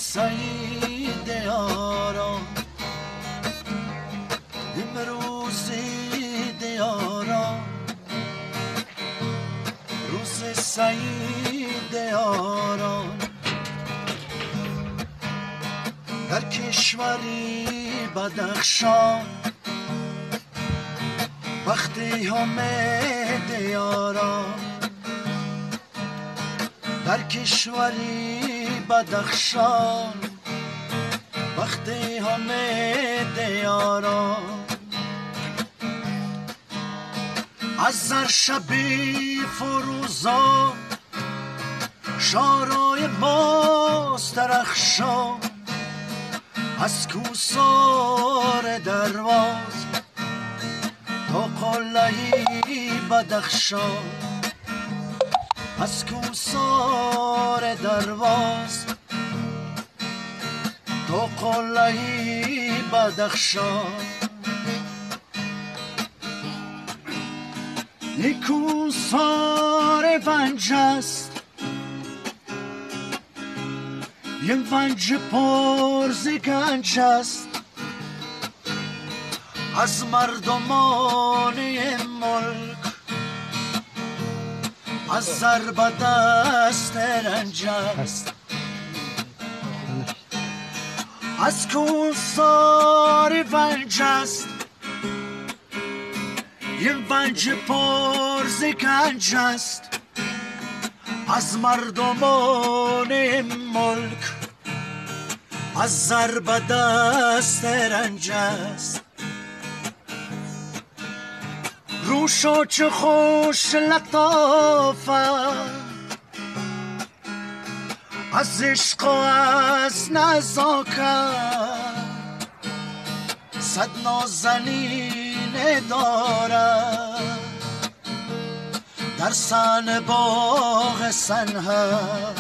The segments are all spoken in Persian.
سعید یاران امروز دیاران روز سعید یاران در کشوری بدخشان وقتی حامد یاران در کشوری بدخشان وقتی حامد یاران از زر شبی فروزان شارای ماست درخشان از کوسار درواز تا قلهی بدخشان از کوسار درواز تا قلهی بدخشان کوسار ونج است یه ونج پر ز گنج است از مردمان ملک از ضرب دست رنج است از کوسار ونج است یه ونج پر ز گنج است از مردمان ملک از ضرب دست رنج است روشو چه خوش لطافت از عشق و از نزاکت صد نازنین دارد در سن باغ سنهر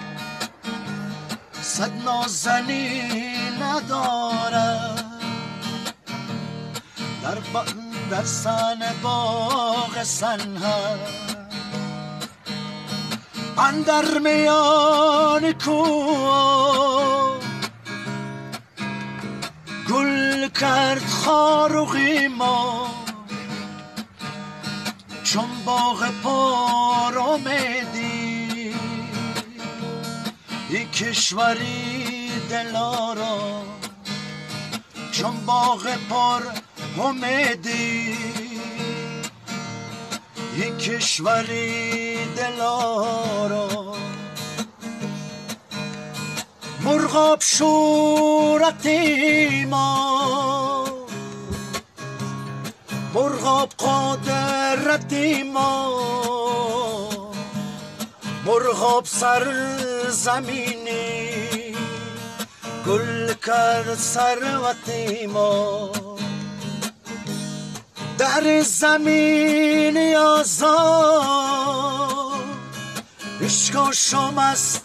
صد نازنین ندارد در سن باغ سنهر اندر میان کوه گل کرد خار و غیما چون باغ پر امیدی یک کشوری دلارا چون باغ پر امیدی یک کشوری دلارا مرغاب شورتی ما مرغاب قدرتی ما مرغاب سرزمینی گل کرد ثروتی ما در زمین آزاد عشق و شام است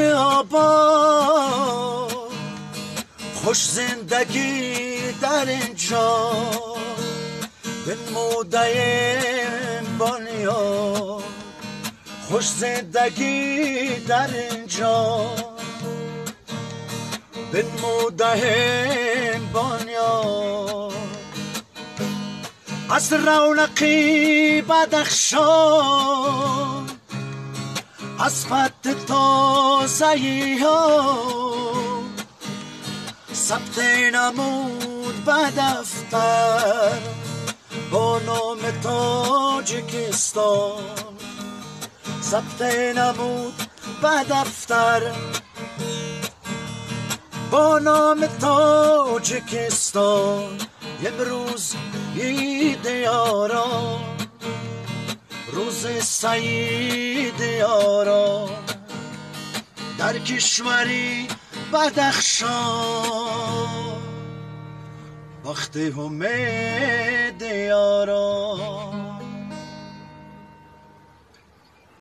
آباد خوش زندگی در اینجا بنموده بنیاد خوش زندگی در اینجا بنموده بنیاد از رونقی بدخشان از فتح تازهی ها ثبت نمود به دفتر با نام تاجیکستان ثبت نمود به دفتر با نام تاجیکستان امروز عید یاران روز سعید یاران در کشوری بدخشان وقت همه